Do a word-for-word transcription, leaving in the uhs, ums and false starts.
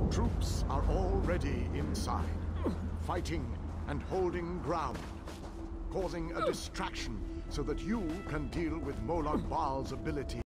Troops are already inside, fighting and holding ground, causing a distraction so that you can deal with Molag Bal's ability.